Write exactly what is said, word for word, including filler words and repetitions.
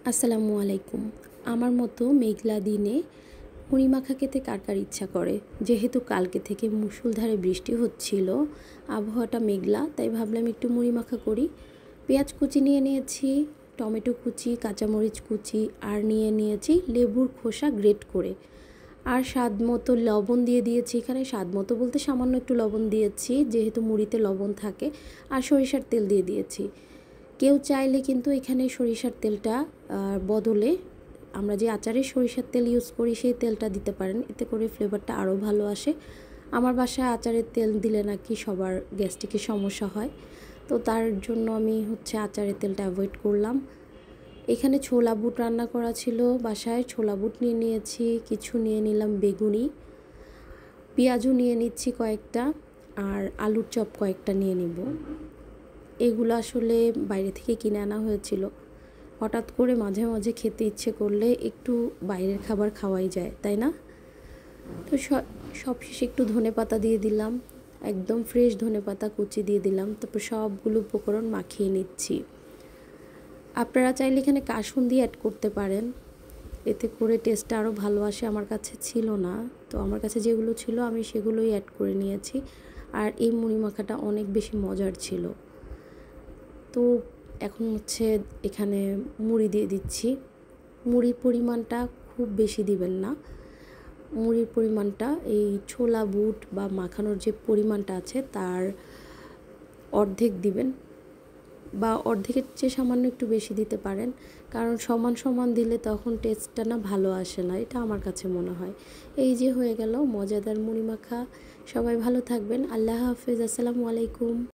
আসসালামু আলাইকুম। আমার মতো মেঘলা দিনে মুড়ি মাখা খেতে কার কার ইচ্ছা করে। যেহেতু কালকে থেকে মুষলধারে বৃষ্টি হচ্ছিল, আবহাওয়াটা মেঘলা, তাই ভাবলাম একটু মুড়ি মাখা করি। পেঁয়াজ কুচি নিয়ে নিয়েছি, টমেটো কুচি, কাঁচামরিচ কুচি, আর নিয়ে নিয়েছি লেবুর খোসা গ্রেট করে। আর স্বাদ মতো লবণ দিয়ে দিয়েছি। এখানে স্বাদ মতো বলতে সামান্য একটু লবণ দিয়েছি, যেহেতু মুড়িতে লবণ থাকে। আর সরিষার তেল দিয়ে দিয়েছি। কেউ চাইলে কিন্তু এখানে সরিষার তেলটা বদলে আমরা যে আচারে সরিষার তেল ইউজ করি সেই তেলটা দিতে পারেন, এতে করে ফ্লেভারটা আরও ভালো আসে। আমার বাসায় আচারের তেল দিলে নাকি সবার গ্যাস্ট্রিকের সমস্যা হয়, তো তার জন্য আমি হচ্ছে আচারের তেলটা অ্যাভয়েড করলাম। এখানে ছোলা বুট রান্না করা ছিল বাসায়, ছোলা বুট নিয়ে নিয়েছি, কিছু নিয়ে নিলাম বেগুনি, পেঁয়াজও নিয়ে নিচ্ছি কয়েকটা, আর আলুর চপ কয়েকটা নিয়ে নিব। এগুলো আসলে বাইরে থেকে কিনে আনা হয়েছিল। হঠাৎ করে মাঝে মাঝে খেতে ইচ্ছে করলে একটু বাইরের খাবার খাওয়াই যায়, তাই না? তো সব শেষে একটু ধনেপাতা দিয়ে দিলাম, একদম ফ্রেশ ধনেপাতা কুচি দিয়ে দিলাম। তারপর সবগুলো উপকরণ মাখিয়ে নিচ্ছি। আপনারা চাইলে এখানে কাসুন্দি অ্যাড করতে পারেন, এতে করে টেস্টটা আরও ভালো আসে। আমার কাছে ছিল না, তো আমার কাছে যেগুলো ছিল আমি সেগুলোই অ্যাড করে নিয়েছি। আর এই মুড়ি মাখাটা অনেক বেশি মজার ছিল। তো এখন হচ্ছে এখানে মুড়ি দিয়ে দিচ্ছি। মুড়ির পরিমাণটা খুব বেশি দিবেন না, মুড়ির পরিমাণটা এই ছোলা বুট বা মাখানোর যে পরিমাণটা আছে তার অর্ধেক দিবেন, বা অর্ধেকের চেয়ে সামান্য একটু বেশি দিতে পারেন, কারণ সমান সমান দিলে তখন টেস্টটা না ভালো আসে না, এটা আমার কাছে মনে হয়। এই যে হয়ে গেল মজাদার মুড়ি মাখা। সবাই ভালো থাকবেন। আল্লাহ হাফেজ। আসসালামু আলাইকুম।